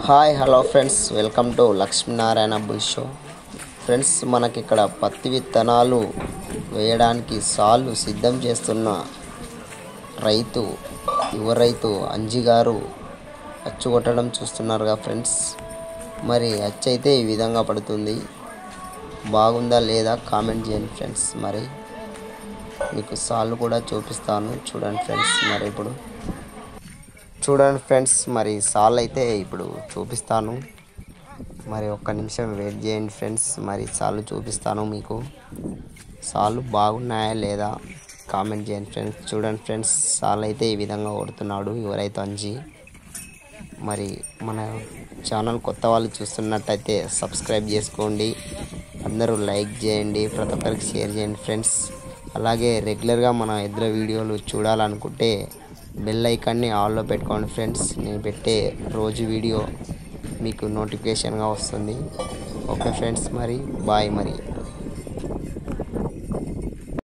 Hi hello friends, welcome to Lakshminarayana bull show. Friends, మనకి ఇక్కడ పత్తి విత్తనాలు వేయడానికి సాళ్ళు సిద్ధం చేస్తున్న యువ రైతు అంజి గారు అచ్చు కొట్టడం చూస్తున్నారుగా ఫ్రెండ్స్. మరి అచ్చు అయితే ఈ విధంగా పడుతుంది. బాగుందా లేదా కామెంట్ చేయండి ఫ్రెండ్స్. మరి మీకు సాళ్ళు కూడా చూపిస్తాను చూడండి ఫ్రెండ్స్. చూడండి ఫ్రెండ్స్, మరి సాల్ అయితే ఇప్పుడు చూపిస్తాను. మరి ఒక్క నిమిషం వెయిట్ చేయండి ఫ్రెండ్స్. మరి సాళ్ళు చూపిస్తాను మీకు. సాళ్ళు బాగున్నాయా లేదా కామెంట్ చేయండి ఫ్రెండ్స్. చూడండి ఫ్రెండ్స్, సాల్ అయితే ఈ విధంగా కొడుతున్నాడు ఎవరైతే అంజి. మరి మన ఛానల్ కొత్త వాళ్ళు చూస్తున్నట్టయితే సబ్స్క్రైబ్ చేసుకోండి, అందరూ లైక్ చేయండి, ప్రతి ఒక్కరికి షేర్ చేయండి ఫ్రెండ్స్. అలాగే రెగ్యులర్గా మన ఇద్దరు వీడియోలు చూడాలనుకుంటే బెల్ ఐకాన్ని ఆల్లో పెట్టుకోండి ఫ్రెండ్స్. నేను పెట్టే రోజు వీడియో మీకు నోటిఫికేషన్గా వస్తుంది. ఓకే ఫ్రెండ్స్, మరి బాయ్. మరి